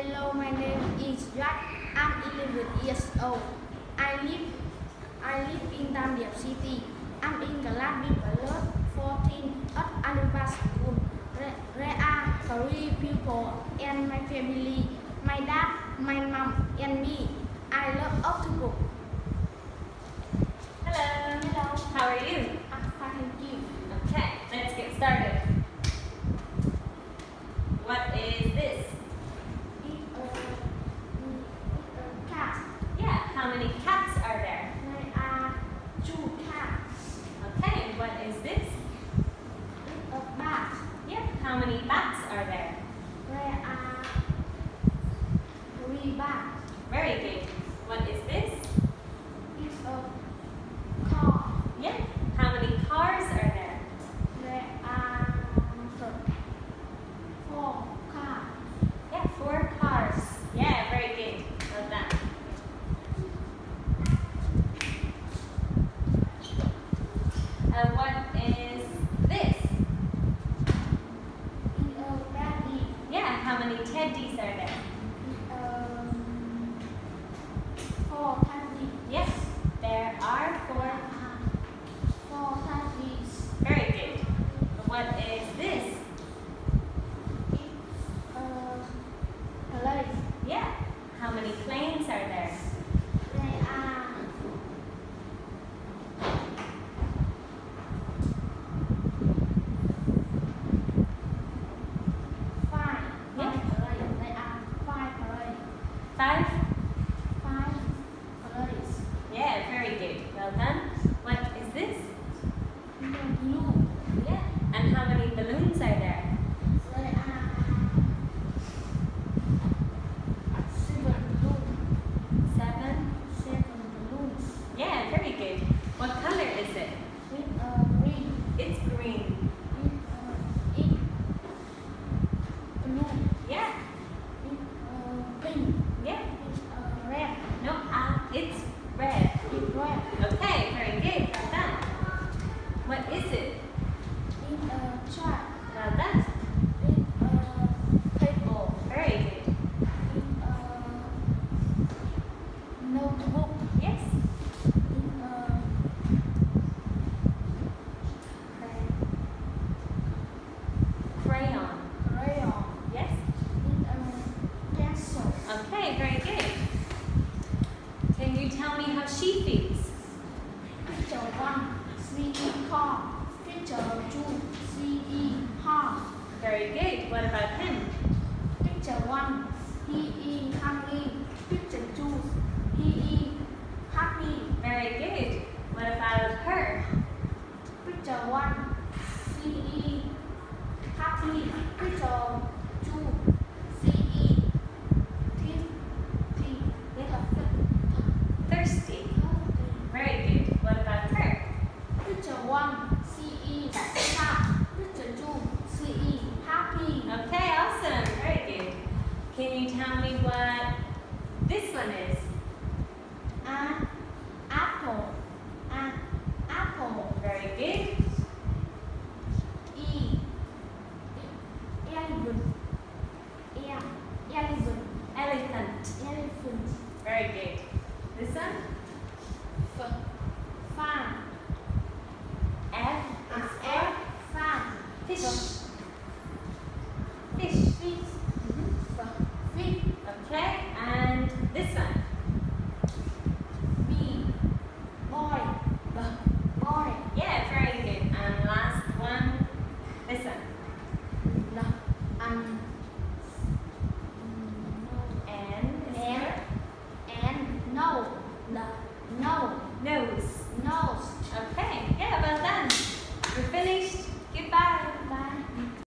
Hello, my name is Jack. I'm 11 years old. I live in Tam Điệp City. I'm in class B 14 at Alibaba School. There are 3 people and my family, my dad, my mom, and me. I love octopus. Hello. Hello. How are you? I'm fine, thank you. Okay, let's get started. What is this? It's a cat. Yeah, how many cats are there? There are 2 cats. Okay, what is this? It's a bat. Yeah, how many bats are there? There are 3 bats. Very good. What is this? It's a car. Yeah, how many cars are there? There are 4 cars. Yeah, 4 cars. Yeah, very good. Well done. What is this? It's a daddy. Yeah, how many teddies are there? 4 daddies. Yes, there are 4. 4 daddies. Very good. What is this? It's a plane. Yeah, how many planes are there? There are 5. Yeah. There are 5 planes. 5? 5 planes. Yeah, very good. Well done. What is this? Blue. Yeah, and how many balloons are there? There are 7 balloons. 7? 7 balloons. Yeah, very good. What color is it? With a ring. It's green. With blue. Yeah, With pink. yeah. With red. No, it's red. With red. Okay, very good. Well done. What is it? With a truck. Well done. With a paper. Very good. With a notebook. Yes. With a Crayon. crayon. Yes. With a pencil. Okay, very good. Can you tell me how she feels? Picture 1, CE car. Picture 2, CE horse. Very good. What about him? Picture 1, he is hungry. Picture 2, he is happy. Very good. What about her? Picture 1, she is happy. Picture 2, she is Thirsty. Very good. What about her? Picture 1, she is sad. Picture 2, she is happy. Okay, awesome. Very good. Can you tell me what this one is? An apple. An apple. Very good. E. Elephant. Elephant. Elephant. Elephant. Very good. This one? Fan. F is F. Fan. fish. Fish. Fish. Fish. Okay, and this one? B. Boy. Boy. Yeah, very good. And last one, this one? And N is and no. No. nose. Nose.